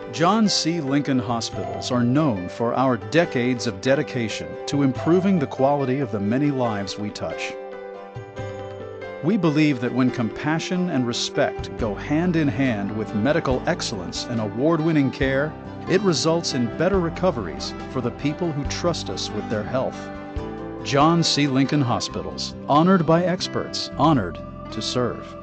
John C. Lincoln Hospitals are known for our decades of dedication to improving the quality of the many lives we touch. We believe that when compassion and respect go hand in hand with medical excellence and award-winning care, it results in better recoveries for the people who trust us with their health. John C. Lincoln Hospitals, honored by experts, honored to serve.